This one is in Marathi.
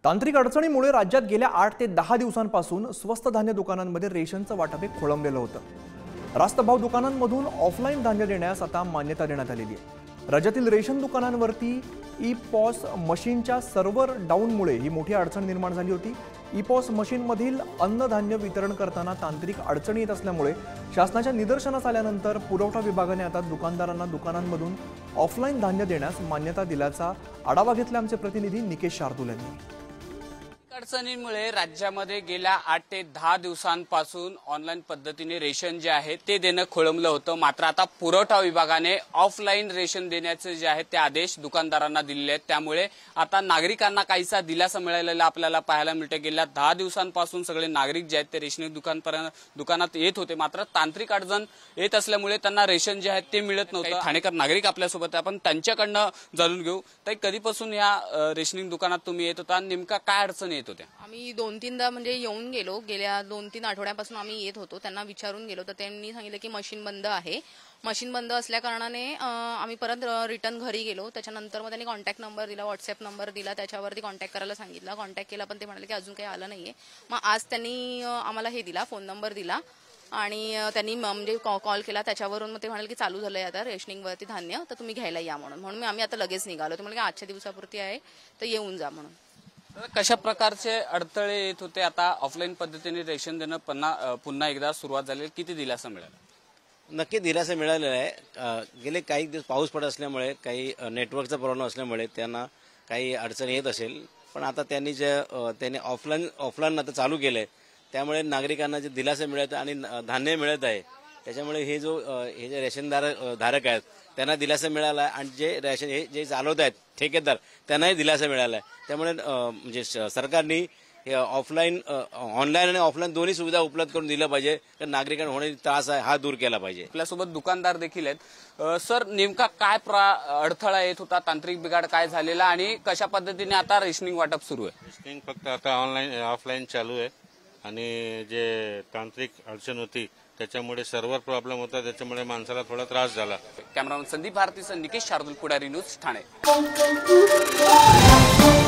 तांत्रिक अडचणीमुळे राज्यात गेल्या 8 ते 10 दिवसांपासून स्वस्त धान्य दुकानांमध्ये रेशनचं वाटप खोळंबलेलं होतं। रास्त भाव दुकानांमधून ऑफलाईन धान्य देण्यास आता मान्यता देण्यात आलेली आहे। राज्यातील रेशन दुकानांवरती ई-पॉस मशीनच्या सर्व्हर डाऊनमुळे ही मोठी अडचण निर्माण झाली होती। ई-पॉस मशीनमधील अन्नधान्य वितरण करताना तांत्रिक अडचणी येत असल्यामुळे शासनाच्या निदर्शनास आल्यानंतर पुरवठा विभागाने आता दुकानदारांना दुकानांमधून ऑफलाईन धान्य देण्यास मान्यता दिल्याचा आढावा घेतला आमचे प्रतिनिधी निकेश शार्दूल यांनी। अडचणींमुळे राज्यामध्ये गेल्या 8 ते 10 दिवसांपासून ऑनलाईन पद्धतीने रेशन जे आहे ते देणं खोळंबलं होतं। मात्र आता पुरवठा विभागाने ऑफलाईन रेशन देण्याचे जे आहे ते आदेश दुकानदारांना दिलेले आहेत। त्यामुळे आता नागरिकांना काहीसा दिलासा मिळालेला आपल्याला पाहायला मिळते। गेल्या 10 दिवसांपासून सगळे नागरिक जे आहेत ते रेशन दुकानात येत होते, मात्र तांत्रिक अडचण येत असल्यामुळे त्यांना रेशन जे आहे ते मिळत नव्हतं। ठाणेकर नागरिक आपल्यासोबत आपण त्यांच्याकडनं जाणून घेऊ। तर कधीपासून या रेशनिंग दुकानात तुम्ही येत होता, नेमका काय अडचण येत होत्या? आम्ही 2-3दा म्हणजे येऊन गेलो। गेल्या 2-3 आठवड्यापासून आम्ही येत होतो, त्यांना विचारून गेलो तर त्यांनी सांगितलं की मशीन बंद आहे। मशीन बंद असल्या कारणाने आम्ही परत रिटर्न घरी गेलो। त्याच्यानंतर मग त्यांनी कॉन्टॅक्ट नंबर दिला, व्हॉट्सअप नंबर दिला, त्याच्यावरती कॉन्टॅक्ट करायला सांगितलं। कॉन्टॅक्ट केला पण ते म्हणाले की अजून काही आलं नाहीये। मग आज त्यांनी आम्हाला हे दिला, फोन नंबर दिला आणि त्यांनी म्हणजे कॉल केला। त्याच्यावरून मग ते म्हणाले की चालू झालंय आता रेशनिंगवरती धान्य, तर तुम्ही घ्यायला या म्हणून आम्ही आता लगेच निघालो। ते म्हणाले की आजच्या दिवसापुरती आहे तर येऊन जा म्हणून। कशा प्रकारचे अडथळे येत होते? आता ऑफलाईन पद्धतीने रेशन देणं पुन्हा एकदा सुरुवात झाली, किती दिलासा मिळाला? नक्की दिलासा मिळालेला आहे। गेले काही दिवस पाऊस पडत असल्यामुळे, काही नेटवर्कचा प्रॉब्लेम असल्यामुळे त्यांना काही अडचणी येत असेल, पण आता त्यांनी ऑफलाईन आता चालू केलंय, त्यामुळे नागरिकांना जे दिलासा मिळत आणि धान्य मिळत आहे, त्याच्यामुळे हे जे रेशनधारक आहेत त्यांना दिलासा मिळाला आहे आणि जे रेशन जे चालवत आहेत ठेकेदार त्यांनाही दिलासा मिळाला आहे। त्यामुळे म्हणजे सरकारने ऑनलाईन आणि ऑफलाईन दोन्ही सुविधा उपलब्ध करून दिल्या पाहिजे, तर नागरिकांना होणारी त्रास आहे हा दूर केला पाहिजे। आपल्यासोबत दुकानदार देखील आहेत। सर, नेमका काय अडथळा येत होता, तांत्रिक बिघाड काय झालेला आणि कशा पद्धतीने आता रेशनिंग वाटप सुरू आहे? रेशनिंग फक्त आता ऑफलाईन चालू आहे आणि जे तांत्रिक अडचण होती त्याच्यामुळे सर्व्हर प्रॉब्लेम होता, त्याच्यामुळे माणसाला थोडा त्रास झाला। कॅमेरामन संदीप भारतीसह निकेश शार्दूल, पुढारी न्यूज, ठाणे।